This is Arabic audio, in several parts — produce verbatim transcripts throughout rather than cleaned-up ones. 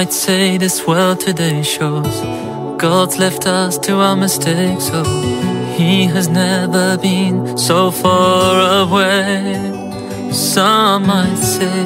might say this world today shows God's left us to our mistakes, so He has never been so far away. Some might say,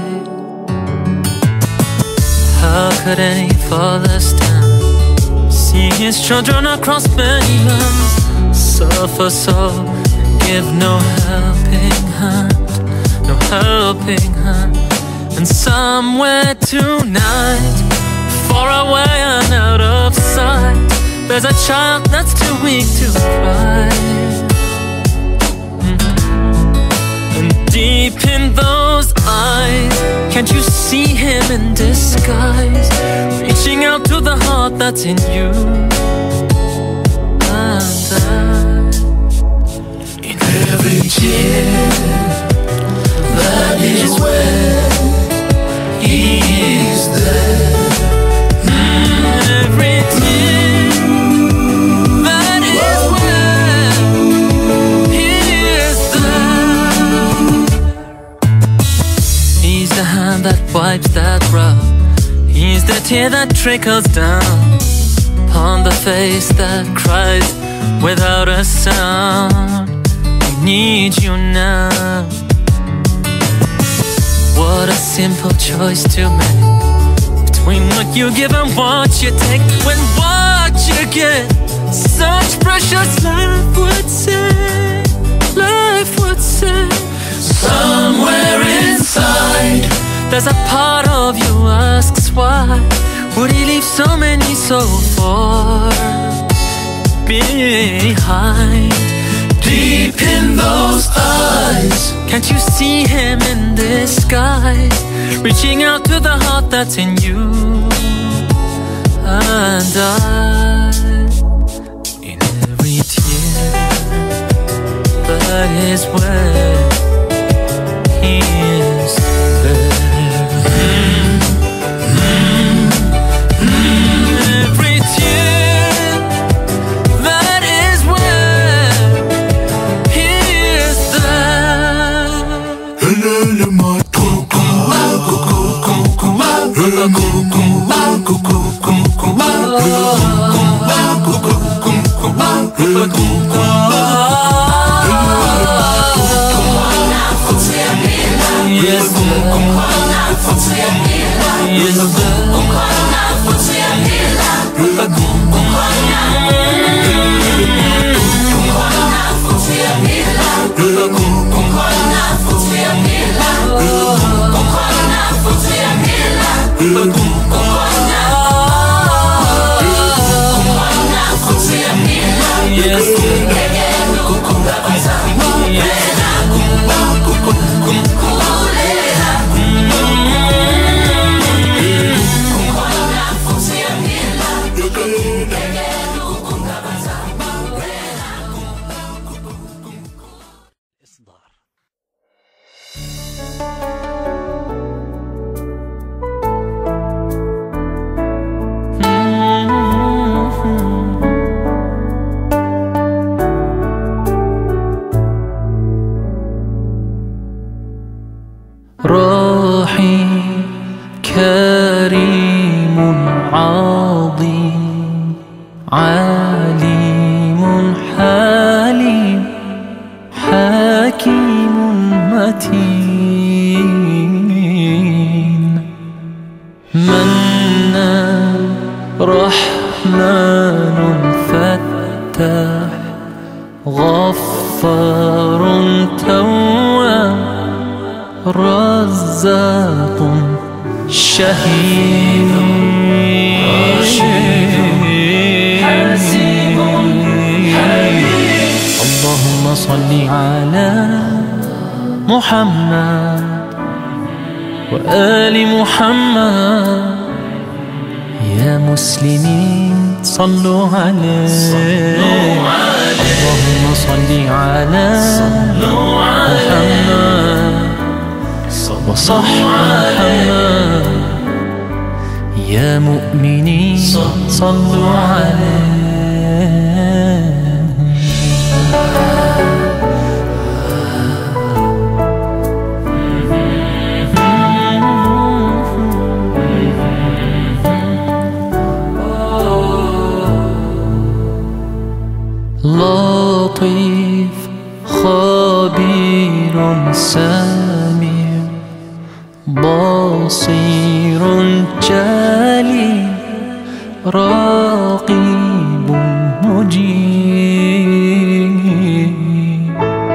how could any father stand, see his children across many lands suffer so and give no helping hand, no helping hand. And somewhere tonight, far away and out of sight, there's a child that's too weak to cry. Mm-hmm. And deep in those eyes, can't you see him in disguise, reaching out to the heart that's in you and I. In every tear, that is where He is there. Every tear, that is where He is there. He's the hand that wipes that brow, He's the tear that trickles down upon the face that cries without a sound. We need you now. What a simple choice to make, between what you give and what you take, when what you get, such precious life would say, life would say. Somewhere inside, there's a part of you asks why would He leave so many so far behind. Deep in those eyes, can't you see Him in disguise, reaching out to the heart that's in you and I. In every tear, that is where He is there. Mm, mm, mm. Every tear, that is where He is there. روحي كريم عظيم عليم حليم حكيم متين منان رحمن فتاح غفار تواب رزاق شهيد حسيب حليم. اللهم صل على محمد وآل محمد. يا مسلمين صلوا عليه. اللهم صل على محمد وصح محمد. يا مؤمنين صلوا عليه. لطيف خبير سميع بصير جليل رقيب مجيب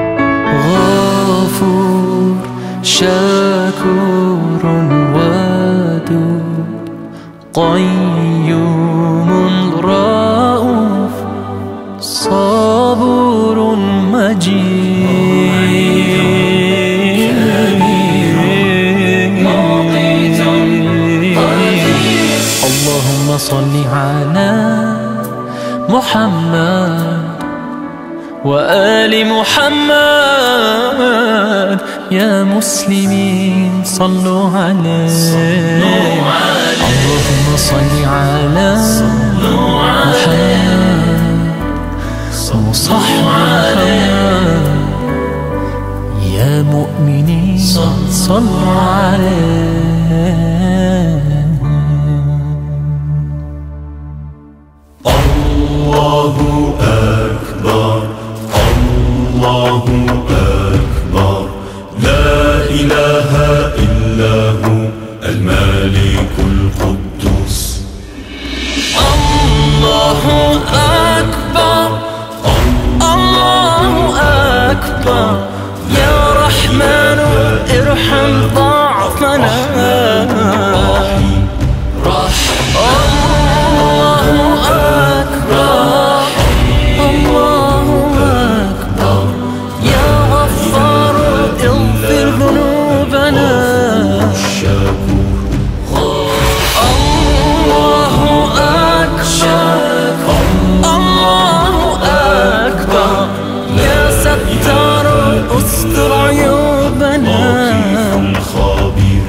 غفور شكور ودود قيوم رؤوف صبور مجيد اللهم صل على محمد وآل محمد يا مسلمين صلوا عليه اللهم صل على محمد وصحبه يا مؤمنين صلوا عليه. الله أكبر الله أكبر لا إله إلا هو الملك القدوس. الله أكبر الله أكبر يا رحمن ارحم ضعفنا. استر عيوبنا. خبير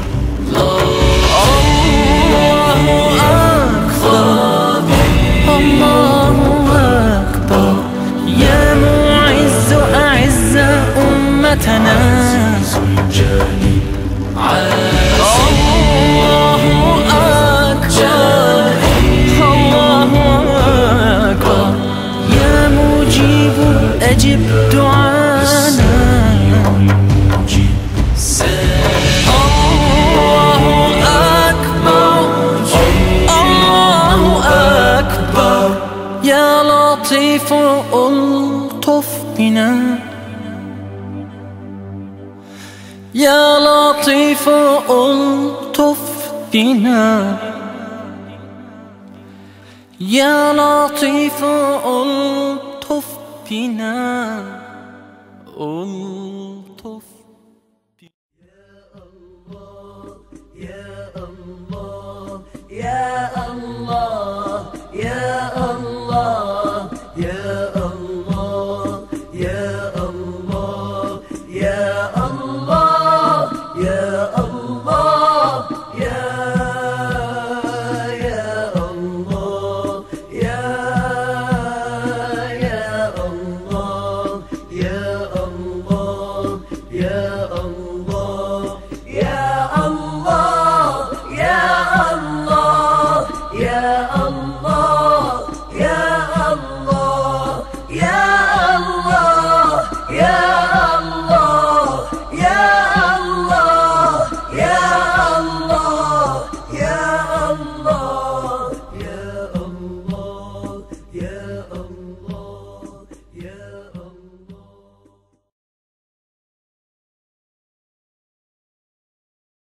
الله أكبر الله أكبر يا معز أعز أمتنا. الجليل الله أكبر الله أكبر يا مجيب أجب دعانا. يا لطيف ألطف بنا يا لطيف ألطف بنا يا لطيف ألطف بنا.